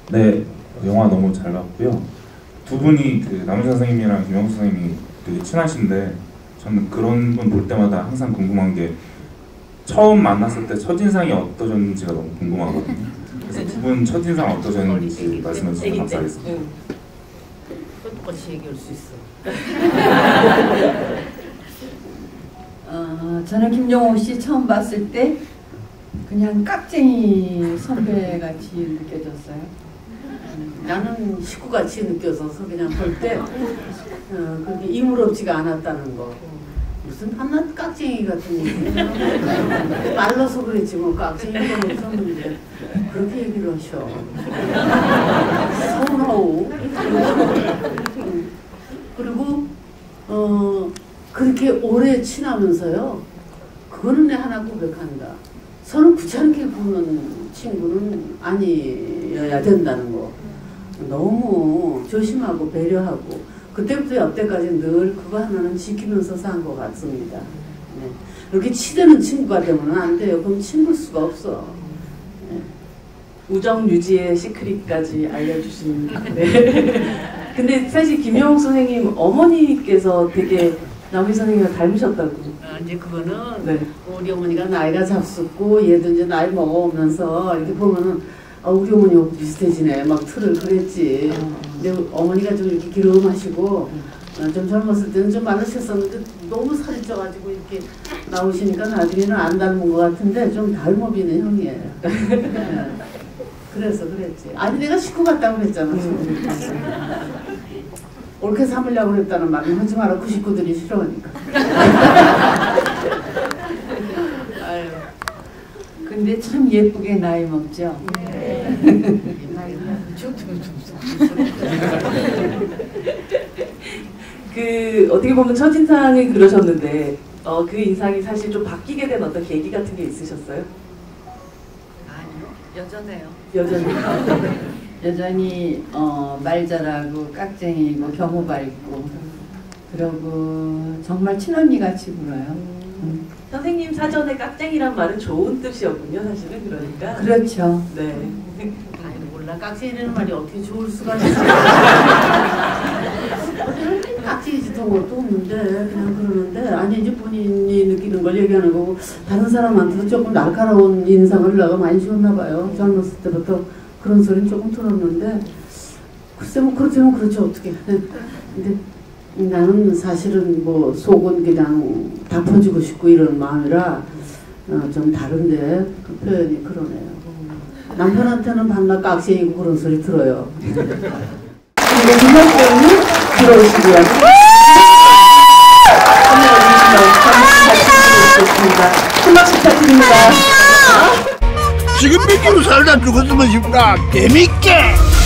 네, 영화 너무 잘 봤고요. 두 분이 그 남우선 선생님이랑 김영수 선생님이 되게 친하신데 저는 그런 분 볼 때마다 항상 궁금한 게 처음 만났을 때 첫인상이 어떠셨는지가 너무 궁금하거든요. 그래서 두 분 첫인상 어떠셨는지 말씀해 주시면 감사하겠습니다. 똑같이 얘기할 수 있어. 저는 김용호 씨 처음 봤을 때 그냥 깍쟁이 선배같이 느껴졌어요. 나는 식구같이 느껴져서 그냥 볼 때 그렇게 이물없지가 않았다는 거. 무슨 한낱 깍쟁이 같은 얘기. 말라서 그랬지 뭐 깍쟁이가 없었는데 그렇게 얘기를 하셔. 서운하오. 그리고 그렇게 오래 친하면서요. 그거는 내 하나 고백한다. 서로 귀찮게 보는 친구는 아니어야 된다는 거. 너무 조심하고 배려하고 그때부터 여태까지 늘 그거 하나는 지키면서 산 것 같습니다. 네. 이렇게 치대는 친구가 되면 안 돼요. 그럼 친구일 수가 없어. 네. 우정 유지의 시크릿까지 알려주신. 네. 근데 사실 김영옥 선생님 어머니께서 되게 남희 선생님과 닮으셨다고. 이제 그거는 네. 우리 어머니가 나이가 잡숫고 얘도 이제 나이 먹어오면서 이렇게 보면은 우리 어머니하고 비슷해지네 막 틀을 그랬지. 근데 어머니가 좀 이렇게 기름하시고 좀 젊었을 때는 좀 많으셨었는데 너무 살이 쪄가지고 이렇게 나오시니까 나중에는 안 닮은 것 같은데 좀 닮아비는 형이에요. 네. 그래서 그랬지. 아니 내가 식구 같다고 그랬잖아. 옳게 삼으려고 그랬다는 말은 하지 마라. 그 식구들이 싫어하니까. 아유. 근데 참 예쁘게 나이 먹죠. 그 어떻게 보면 첫인상을 그러셨는데 그 인상이 사실 좀 바뀌게 된 어떤 계기 같은 게 있으셨어요? 아니요. 여전해요. 여전히. 여전히 말 잘하고 깍쟁이고 경호 밝고 그러고 정말 친언니 같이 굴어요. 선생님 사전에 깍쟁이란 말은 좋은 뜻이었군요, 사실은. 그러니까. 그렇죠. 네. 아니 몰라. 깍쟁이라는 말이 어떻게 좋을 수가 있어. 깍쟁이 짓한 것도 없는데 그냥 그러는데 아니 이제 본인이 느끼는 걸 얘기하는 거고 다른 사람한테도 조금 날카로운 인상을 내가 많이 줬나 봐요. 젊었을 때부터 그런 소리는 조금 들었는데 글쎄 뭐 그렇다면 그렇죠 어떻게. 근데 나는 사실은 뭐 속은 그냥 다 퍼주고 싶고 이런 마음이라 좀 다른데 그 표현이 그러네요. 남편한테는 밤낮 깍쟁이고 그런 소리 들어요. 김학병이 들어오시고요. 큰 박수 부탁드립니다. 지금 몇 킬로 살다 죽었으면 싶다. 재밌게.